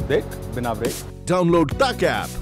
देख बिना break. Download तक app.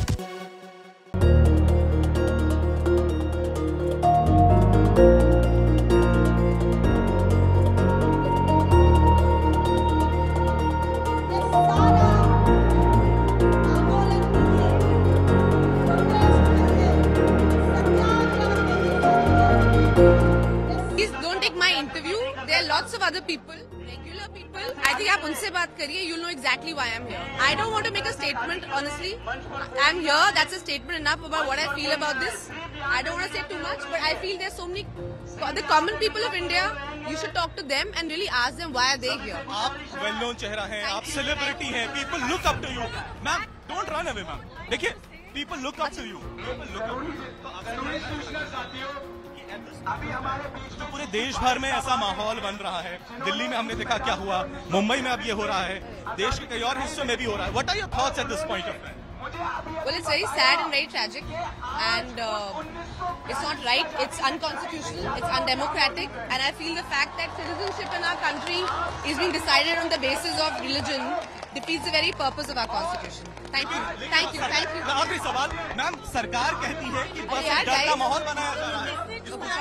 Lots of other people, regular people. I think आप उनसे बात करिए. You'll know exactly why I'm here. I don't want to make a statement, honestly. I'm here. That's a statement enough about what I feel about this. I don't want to say too much, but I feel there's so many the common people of India. You should talk to them and really ask them why are they here. आप well-known चेहरा हैं, आप celebrity हैं. People look up to you. Ma'am, don't run away, ma'am. देखिए, people look up to you. People look up to you. तो अगर पूछना चाहती हो अभी हमारे बीच तो पूरे देश भर में ऐसा माहौल बन रहा है. दिल्ली में हमने देखा क्या हुआ, मुंबई में अब ये हो रहा है, देश के कई और हिस्सों में भी हो रहा है. What are your thoughts at this point of time? Well, it's very sad and very tragic, and it's not right. It's unconstitutional. It's undemocratic, and I feel the fact that citizenship in our country is being decided on the basis of religion defeats the very purpose of our constitution. Thank you, thank you, thank you. आखिरी सवाल, ma'am, सरकार कहती है कि बस डर का माहौल बनाया जा रहा है.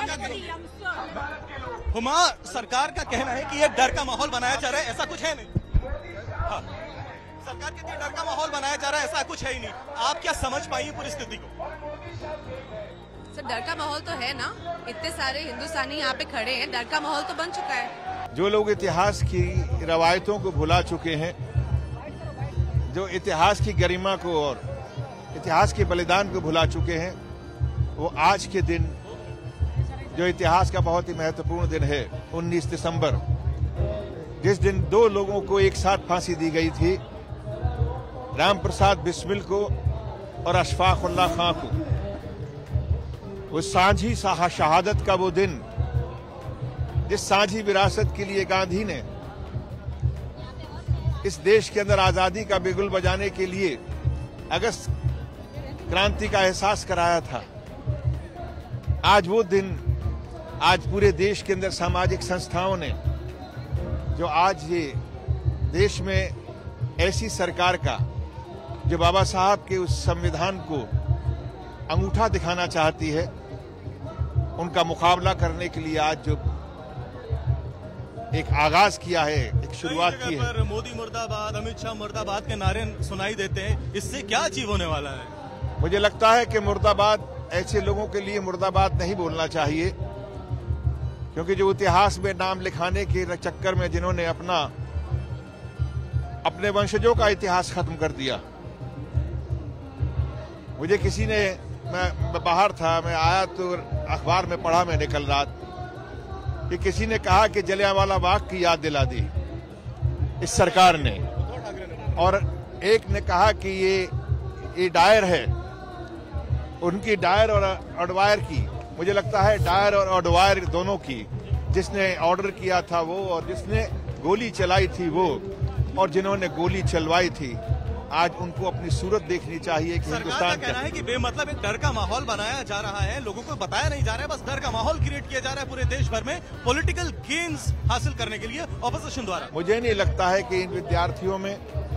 हुमा, सरकार का कहना है कि ये डर का माहौल बनाया जा रहा है, ऐसा कुछ है नहीं. हाँ, सरकार कहती है डर का माहौल बनाया जा रहा है, ऐसा कुछ है ही नहीं. आप क्या समझ पाई पूरी स्थिति को? सर, डर का माहौल तो है ना. इतने सारे हिंदुस्तानी यहाँ पे खड़े हैं, डर का माहौल तो बन चुका है. जो लोग इतिहास की रवायतों को भुला चुके हैं, जो इतिहास की गरिमा को और इतिहास के बलिदान को भुला चुके हैं, वो आज के दिन जो इतिहास का बहुत ही महत्वपूर्ण दिन है, 19 दिसंबर, जिस दिन दो लोगों को एक साथ फांसी दी गई थी, राम प्रसाद बिस्मिल को और अशफाक उल्लाह खां को, वो साझी शहादत का वो दिन, जिस साझी विरासत के लिए गांधी ने इस देश के अंदर आजादी का बिगुल बजाने के लिए अगस्त क्रांति का एहसास कराया था. आज वो दिन, आज पूरे देश के अंदर सामाजिक संस्थाओं ने जो आज ये देश में ऐसी सरकार का जो बाबा साहब के उस संविधान को अंगूठा दिखाना चाहती है, उनका मुकाबला करने के लिए आज जो एक आगाज किया है, एक शुरुआत की है. मोदी मुर्दाबाद, अमित शाह मुर्दाबाद के नारे सुनाई देते हैं. इससे क्या अचीव होने वाला है? मुझे लगता है कि मुर्दाबाद ऐसे लोगों के लिए मुर्दाबाद नहीं बोलना चाहिए, क्योंकि जो इतिहास में नाम लिखाने के चक्कर में जिन्होंने अपने वंशजों का इतिहास खत्म कर दिया. मुझे किसी ने, मैं बाहर था, मैं आया तो अखबार में पढ़ा मैंने कल रात कि किसी ने कहा कि जलियांवाला बाग की याद दिला दी इस सरकार ने, और एक ने कहा कि ये डायर है, उनकी डायर और ऑडवायर की. मुझे लगता है डायर और ऑडवायर दोनों की, जिसने ऑर्डर किया था वो, और जिसने गोली चलाई थी वो, और जिन्होंने गोली चलवाई थी, आज उनको अपनी सूरत देखनी चाहिए कि हिंदुस्तान का कहना है कि बेमतलब एक डर का माहौल बनाया जा रहा है, लोगों को बताया नहीं जा रहा है, बस डर का माहौल क्रिएट किया जा रहा है पूरे देश भर में पॉलिटिकल गेन्स हासिल करने के लिए ऑपोजिशन द्वारा. मुझे नहीं लगता है कि इन विद्यार्थियों में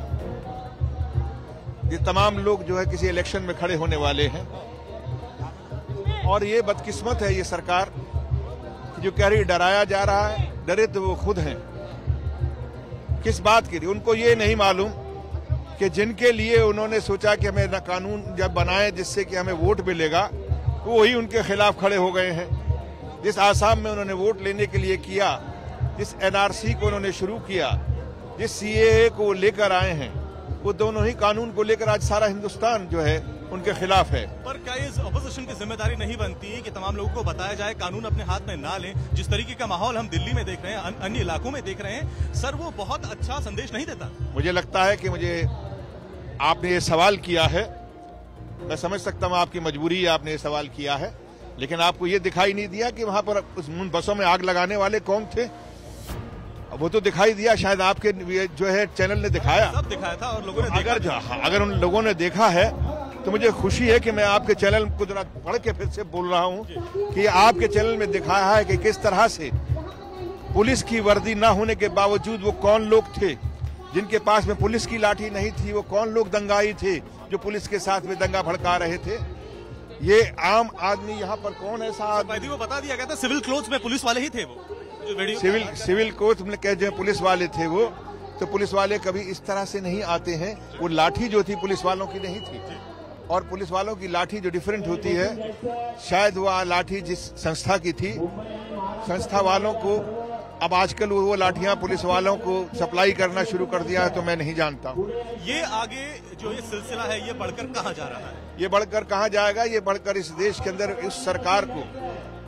ये तमाम लोग जो है किसी इलेक्शन में खड़े होने वाले हैं, और ये बदकिस्मत है ये सरकार जो कह रही डराया जा रहा है. डरे तो वो खुद हैं. किस बात के लिए? उनको ये नहीं मालूम कि जिनके लिए उन्होंने सोचा कि हमें ना कानून जब बनाए जिससे कि हमें वोट मिलेगा, वो वही उनके खिलाफ खड़े हो गए हैं. जिस आसाम में उन्होंने वोट लेने के लिए किया, जिस एनआरसी को उन्होंने शुरू किया, जिस सीएए को लेकर आए हैं, वो दोनों ही कानून को लेकर आज सारा हिंदुस्तान जो है उनके खिलाफ है. पर क्या इस ऑपोजिशन की जिम्मेदारी नहीं बनती कि तमाम लोगों को बताया जाए, कानून अपने हाथ में ना लें? जिस तरीके का माहौल हम दिल्ली में देख रहे हैं, अन्य इलाकों में देख रहे हैं, सर, वो बहुत अच्छा संदेश नहीं देता. मुझे लगता है कि आपने ये सवाल किया है, मैं समझ सकता हूँ आपकी मजबूरी है, आपने ये सवाल किया है, लेकिन आपको ये दिखाई नहीं दिया कि वहां पर उस बसों में आग लगाने वाले कौन थे? वो तो दिखाई दिया, शायद आपके जो है चैनल ने दिखाया, सब दिखाया था और लोगों ने अगर उन लोगों ने देखा है तो मुझे खुशी है कि मैं आपके चैनल को जरा पढ़ के फिर से बोल रहा हूं कि आपके चैनल में दिखाया है कि किस तरह से पुलिस की वर्दी न होने के बावजूद वो कौन लोग थे जिनके पास में पुलिस की लाठी नहीं थी, वो कौन लोग दंगाई थे जो पुलिस के साथ में दंगा भड़का रहे थे? ये आम आदमी यहाँ पर कौन ऐसा आदमी? वो बता दिया गया था सिविल क्लोथ्स में पुलिस वाले ही थे वो सिविल कोच में कह जो पुलिस वाले थे वो, तो पुलिस वाले कभी इस तरह से नहीं आते हैं। वो लाठी जो थी पुलिस वालों की नहीं थी, और पुलिस वालों की लाठी जो डिफरेंट होती है, शायद वह लाठी जिस संस्था की थी, संस्था वालों को अब आजकल वो लाठियां पुलिस वालों को सप्लाई करना शुरू कर दिया है, तो मैं नहीं जानता हूँ। ये आगे जो ये सिलसिला है ये बढ़कर कहाँ जा रहा है? ये बढ़कर कहाँ जाएगा? ये बढ़कर इस देश के अंदर इस सरकार को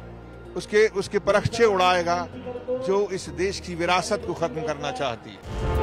उसके परखचे उड़ाएगा जो इस देश की विरासत को खत्म करना चाहती है।